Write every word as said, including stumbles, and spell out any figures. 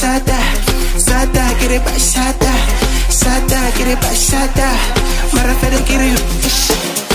Sada, sada, get it by sada, sada, get it by sada. Mara fere get it.